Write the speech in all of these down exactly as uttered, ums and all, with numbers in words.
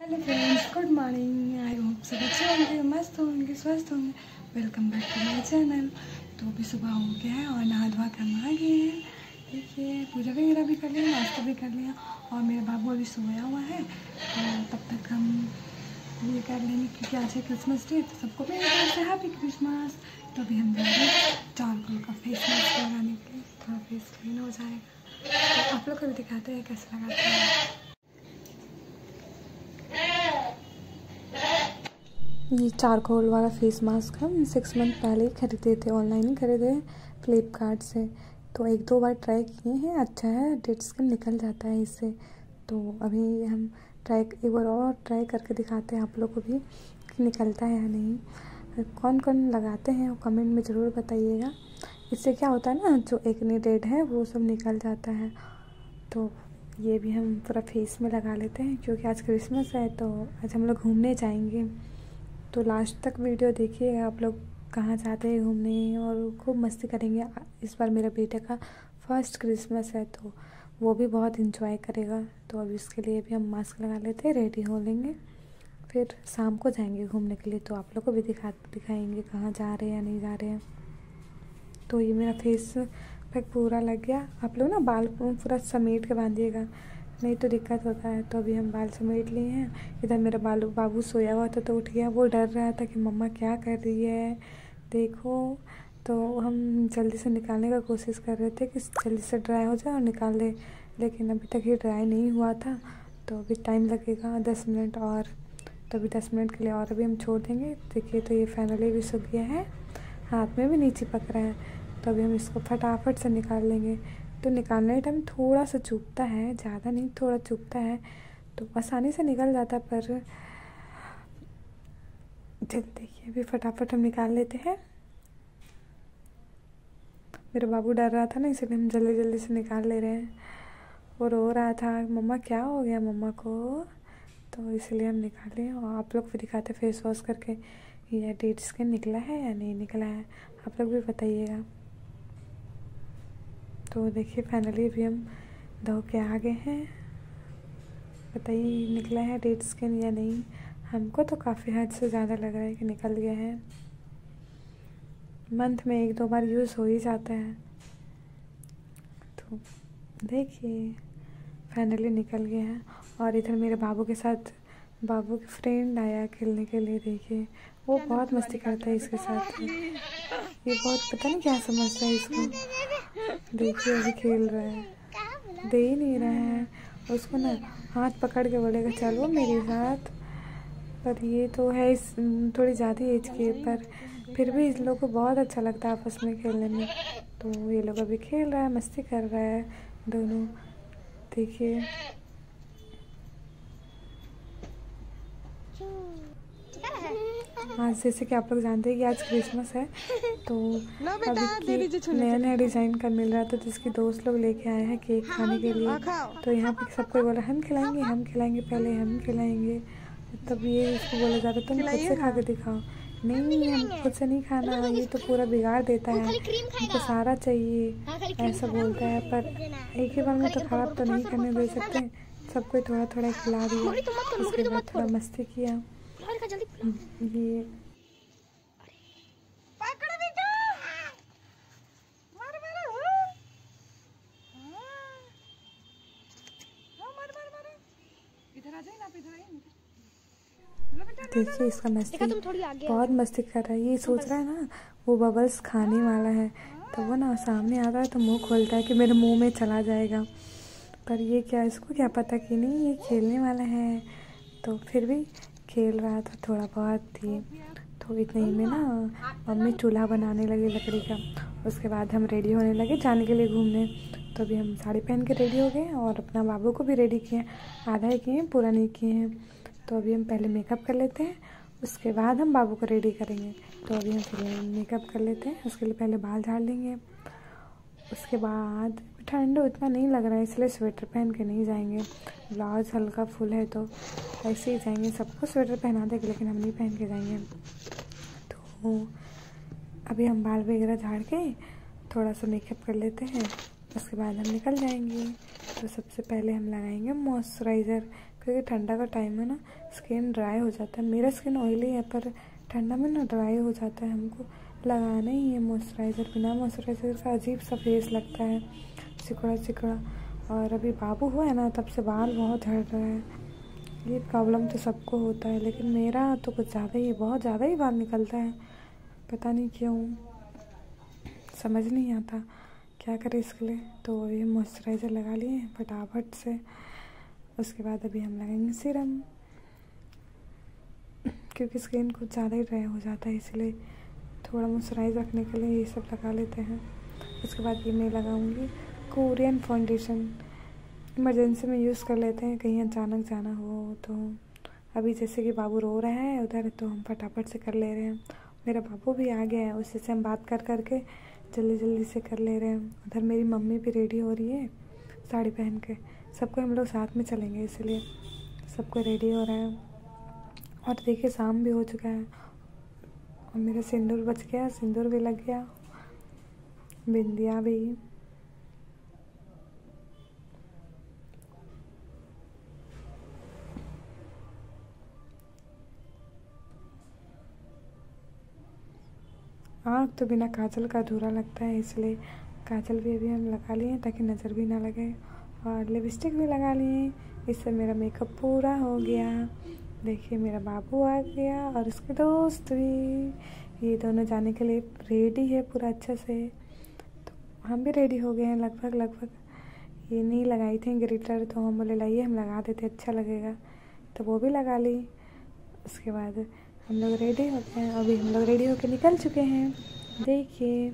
Hello friends, good morning. I hope सब अच्छे होंगे, मस्त होंगे, स्वस्थ होंगे। Welcome back to my channel. तो अभी सुबह हो गया है और नहा धोआ कर आ गए हैं। देखिए, पूजा वगैरह भी कर लिया, नाश्ता भी कर लिया और मेरा बाबू अभी सोया हुआ है। तो तब तक हम ये कर लेंगे क्योंकि आज है क्रिसमस डे। तो सबको मेरे तरफ से हैप्पी क्रिसमस। तो अभी हम जा रहे हैं चारकोल का फेस मास्क लगाने के लिए, थोड़ा फेस क्लीन हो जाएगा। तो आप लोग को भी दिखाते हैं कैसे लगाते हैं। ये चारकोल वाला फेस मास्क हम सिक्स मंथ पहले ही खरीदे थे, ऑनलाइन ही खरीदे फ्लिपकार्ट से। तो एक दो बार ट्राई किए हैं, अच्छा है, डेड स्किन निकल जाता है इससे। तो अभी हम ट्राई एक बार और ट्राई करके दिखाते हैं आप लोग को भी कि निकलता है या नहीं। कौन कौन लगाते हैं वो कमेंट में ज़रूर बताइएगा। इससे क्या होता है ना, जो एक्ने डेड है वो सब निकल जाता है। तो ये भी हम पूरा फेस में लगा लेते हैं क्योंकि आज क्रिसमस है। तो आज हम लोग घूमने जाएंगे, तो लास्ट तक वीडियो देखिएगा आप लोग, कहाँ जाते हैं घूमने और खूब मस्ती करेंगे। इस बार मेरे बेटे का फर्स्ट क्रिसमस है तो वो भी बहुत इंजॉय करेगा। तो अब इसके लिए भी हम मास्क लगा लेते हैं, रेडी हो लेंगे, फिर शाम को जाएंगे घूमने के लिए। तो आप लोग को भी दिखा दिखाएंगे कहाँ जा रहे हैं या नहीं जा रहे हैं। तो ये मेरा फेस पैक पूरा लग गया। आप लोग ना बाल पूरा समेट के बांधिएगा, नहीं तो दिक्कत होता है। तो अभी हम बाल समेट लिए हैं। इधर मेरा बालू बाबू सोया हुआ था तो उठ गया, वो डर रहा था कि मम्मा क्या कर रही है देखो। तो हम जल्दी से निकालने का कोशिश कर रहे थे कि जल्दी से ड्राई हो जाए और निकाल दे, लेकिन अभी तक ये ड्राई नहीं हुआ था। तो अभी टाइम लगेगा दस मिनट और। तो अभी दस मिनट के लिए और अभी हम छोड़ देंगे। देखिए, तो ये फाइनली भी सूख गया है, हाथ में भी नीचे पक रहा है। तो अभी हम इसको फटाफट से निकाल लेंगे। तो निकालने टाइम थोड़ा सा चुभता है, ज़्यादा नहीं, थोड़ा चुभता है। तो आसानी से निकल जाता है, पर देखिए अभी फटाफट हम निकाल लेते हैं। मेरा बाबू डर रहा था ना, इसलिए हम जल्दी जल्दी से निकाल ले रहे हैं। वो रो रहा था, मम्मा क्या हो गया मम्मा को, तो इसलिए हम निकाले। और आप लोग भी दिखाते फेस वॉश करके ये डेड स्किन निकला है या नहीं निकला है, आप लोग भी बताइएगा। तो देखिए फाइनली भी हम धो के आ गए हैं। बताइए निकला है डेड स्किन या नहीं। हमको तो काफ़ी हद से ज़्यादा लग रहा है कि निकल गया है। मंथ में एक दो बार यूज़ हो ही जाता है। तो देखिए फाइनली निकल गया है। और इधर मेरे बाबू के साथ बाबू के फ्रेंड आया खेलने के लिए। देखिए वो बहुत मस्ती करता है इसके साथ, ये बहुत पता नहीं क्या समझता है इसको। देखिए अभी खेल रहा है, दे ही नहीं रहा है उसको ना, हाथ पकड़ के बोलेगा चलो मेरे साथ। पर ये तो है इस थोड़ी ज़्यादा एज के, पर फिर भी इस लोग को बहुत अच्छा लगता है आपस में खेलने में। तो ये लोग अभी खेल रहा है, मस्ती कर रहा है दोनों। देखिए आज जैसे कि आप लोग जानते हैं कि आज क्रिसमस है, तो अभी नया नया डिज़ाइन का मिल रहा था, जिसके दोस्त लोग लेके आए हैं केक खाने के लिए। तो यहाँ पे सबको बोला हम खिलाएंगे हम खिलाएंगे पहले हम खिलाएंगे। तब ये इसको बोला जा रहा तुम खुद से खा के दिखाओ। नहीं नहीं हम खुद से नहीं खाना, ये तो पूरा बिगाड़ देता है, हमको सारा चाहिए, ऐसा बोलता है। पर एक ही बार में तो खराब तो नहीं करने दे सकते, सबको थोड़ा थोड़ा खिला दिया। उसके बाद थोड़ा मस्ती किया। ये देखिए इसका मस्ती, बहुत मस्ती कर रहा है। ये सोच रहा है ना वो बबल्स खाने वाला है, तो वो ना सामने आता है तो मुंह खोलता है कि मेरे मुंह में चला जाएगा। पर ये क्या, इसको क्या पता कि नहीं ये खेलने वाला है। तो फिर भी खेल रहा था थोड़ा बहुत ही। तो इतने ही में ना मम्मी चूल्हा बनाने लगी लकड़ी का। उसके बाद हम रेडी होने लगे जाने के लिए घूमने। तो अभी हम साड़ी पहन के रेडी हो गए और अपना बाबू को भी रेडी किए, आधा ही किए पूरा नहीं किए हैं। तो अभी हम पहले मेकअप कर लेते हैं, उसके बाद हम बाबू को रेडी करेंगे। तो अभी हम पहले मेकअप कर लेते हैं, उसके लिए पहले बाल झाड़ लेंगे। उसके बाद ठंड उतना नहीं लग रहा है इसलिए स्वेटर पहन के नहीं जाएंगे, ब्लाउज हल्का फुल है तो ऐसे ही जाएंगे। सबको स्वेटर पहना देंगे लेकिन हम नहीं पहन के जाएंगे। तो अभी हम बाल वगैरह झाड़ के थोड़ा सा मेकअप कर लेते हैं, उसके बाद हम निकल जाएंगे। तो सबसे पहले हम लगाएंगे मॉइस्चराइज़र, क्योंकि ठंडा का टाइम है ना, स्किन ड्राई हो जाता है। मेरा स्किन ऑयली है पर ठंडा में ना ड्राई हो जाता है। हमको लगाना ही है मॉइस्चराइज़र, बिना मॉइस्चराइज़र का अजीब सा फेस लगता है, सिकुड़ा सिकुड़ा। और अभी बाबू हुआ है ना तब से बाल बहुत झड़ रहा है। ये प्रॉब्लम तो सबको होता है, लेकिन मेरा तो कुछ ज़्यादा ही, बहुत ज़्यादा ही बाल निकलता है, पता नहीं क्यों, समझ नहीं आता क्या करें इसके लिए। तो ये मॉइस्चराइज़र लगा लिए फटाफट से। उसके बाद अभी हम लगाएंगे सीरम, क्योंकि स्किन कुछ ज़्यादा ही ड्राई हो जाता है, इसलिए थोड़ा मॉइस्चराइज रखने के लिए ये सब लगा लेते हैं। उसके बाद ये मैं लगाऊंगी कोरियन फाउंडेशन, इमरजेंसी में यूज़ कर लेते हैं, कहीं अचानक जाना हो तो। अभी जैसे कि बाबू रो रहा है उधर, तो हम फटाफट से कर ले रहे हैं। मेरा बाबू भी आ गया है, उसी से हम बात कर कर के जल्दी जल्दी से कर ले रहे हैं। उधर मेरी मम्मी भी रेडी हो रही है साड़ी पहन के, सबको हम लोग साथ में चलेंगे इसलिए सबको रेडी हो रहा है। और देखिए शाम भी हो चुका है और मेरा सिंदूर बच गया, सिंदूर भी लग गया, बिंदिया भी। आँख तो बिना काजल का अधूरा लगता है, इसलिए काजल भी अभी हम लगा लिए ताकि नज़र भी ना लगे। और लिपस्टिक भी लगा लिए, इससे मेरा मेकअप पूरा हो गया। देखिए मेरा बाबू आ गया और उसके दोस्त भी, ये दोनों जाने के लिए रेडी है पूरा अच्छे से। तो हम भी रेडी हो गए हैं लगभग लगभग। ये नहीं लगाई थी ग्लिटर, तो हम बोले लाइए हम लगा देते, अच्छा लगेगा, तो वो भी लगा ली। उसके बाद हम लोग रेडी हो गए हैं, अभी हम लोग रेडी होकर निकल चुके हैं। देखिए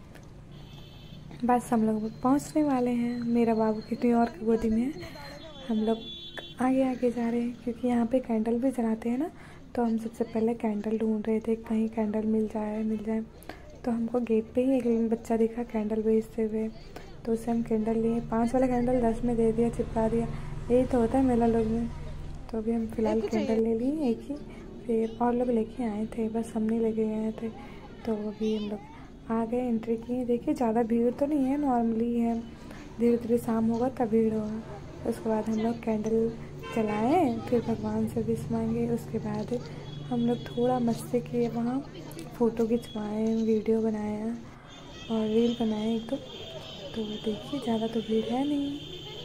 बस हम लोग पहुंचने वाले हैं। मेरा बाबू कितनी और की गोदी में है, हम लोग आगे आगे जा रहे हैं, क्योंकि यहाँ पे कैंडल भी जलाते हैं ना, तो हम सबसे पहले कैंडल ढूंढ रहे थे, कहीं कैंडल मिल जाए मिल जाए। तो हमको गेट पे ही एक बच्चा दिखा कैंडल बेचते हुए, तो उससे हम कैंडल लिए। पाँच वाला कैंडल दस में दे दिया, चिपका दिया, यही तो होता है मेला लोग में। तो अभी हम फिलहाल कैंडल ले लिए एक ही, फिर और लोग लेके आए थे, बस हम नहीं लेके गए थे। तो अभी हम लोग आ गए, एंट्री किए। देखिए ज़्यादा भीड़ तो नहीं है, नॉर्मली है, धीरे धीरे शाम होगा तब भीड़ होगा। उसके बाद हम लोग कैंडल जलाएँ, फिर भगवान से विश मांगे। उसके बाद हम लोग थोड़ा मस्ती किए, वहाँ फ़ोटो खिंचवाए, वीडियो बनाया और रील बनाए एक दो। तो देखिए ज़्यादा तो भीड़ है नहीं,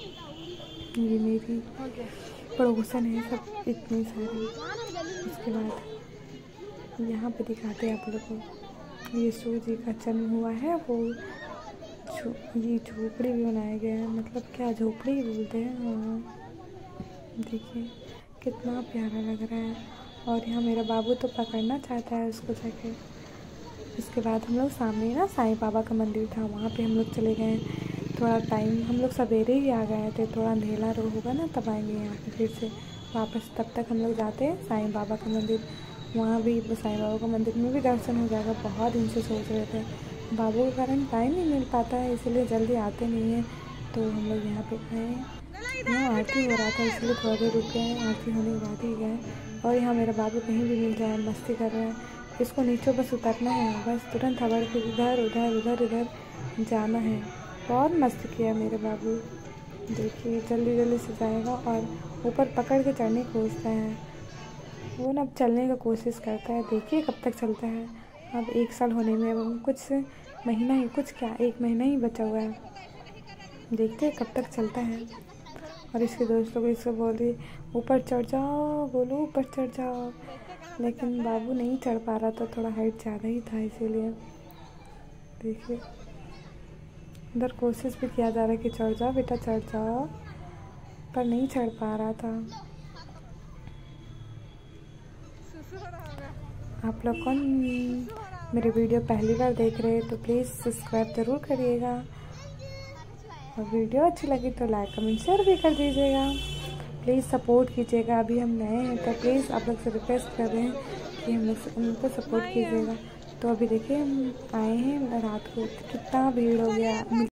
ये मेरी पड़ोसन है सब इतनी सारी। उसके बाद यहाँ पे दिखाते हैं आप लोगों को, ये सूर्य जी का जन्म हुआ है, वो ये झोपड़ी भी बनाया गया है, मतलब क्या झोपड़ी ही बोलते हैं। हाँ देखिए कितना प्यारा लग रहा है। और यहाँ मेरा बाबू तो पकड़ना चाहता है उसको जाके। इसके बाद हम लोग सामने ना साईं बाबा का मंदिर था, वहाँ पे हम लोग चले गए। थोड़ा टाइम, हम लोग सवेरे ही आ गए थे, थोड़ा अंधेरा होगा ना तब आएंगे यहाँ पे फिर से वापस। तब तक हम लोग जाते हैं साईं बाबा का मंदिर, वहाँ भी साईं बाबा का मंदिर में भी दर्शन हो जाएगा। बहुत दिन से सोच रहे थे, बाबू के कारण टाइम नहीं मिल पाता है, इसलिए जल्दी आते नहीं हैं। तो हम लोग यहाँ पे आए, यहाँ आरती हो रहा था इसलिए थोड़ा देर रुके हैं, आरती होने के बाद ही गए। और यहाँ मेरा बाबू कहीं भी मिल जाए मस्ती कर रहा है, इसको नीचे बस उतरना है, बस तुरंत हवा के इधर उधर उधर इधर जाना है। बहुत मस्ती किया मेरे बाबू, देखिए जल्दी जल्दी से जाएगा और ऊपर पकड़ के चढ़ने की खोजता है। वो ना अब चलने का कोशिश करता है, देखिए कब तक चलता है। अब एक साल होने में कुछ महीना ही, कुछ क्या एक महीना ही बचा हुआ है, देखते हैं कब तक चलता है। और इसके दोस्तों को इसको बोल रही ऊपर चढ़ जाओ, बोलो ऊपर चढ़ जाओ, लेकिन बाबू नहीं चढ़ पा रहा था, थोड़ा हाइट ज़्यादा ही था इसीलिए। देखिए इधर कोशिश भी किया जा रहा है कि चढ़ जाओ बेटा चढ़ जाओ, पर नहीं चढ़ पा रहा था। आप लोग कौन मेरे वीडियो पहली बार देख रहे हैं तो प्लीज़ सब्सक्राइब ज़रूर करिएगा, और वीडियो अच्छी लगी तो लाइक कमेंट शेयर भी कर दीजिएगा। प्लीज़ सपोर्ट कीजिएगा, अभी हम नए हैं तो प्लीज़ आप लोग से रिक्वेस्ट कर रहे हैं कि हम लोग उनको सपोर्ट कीजिएगा। तो अभी देखिए हम आए हैं रात को, कितना भीड़ हो गया।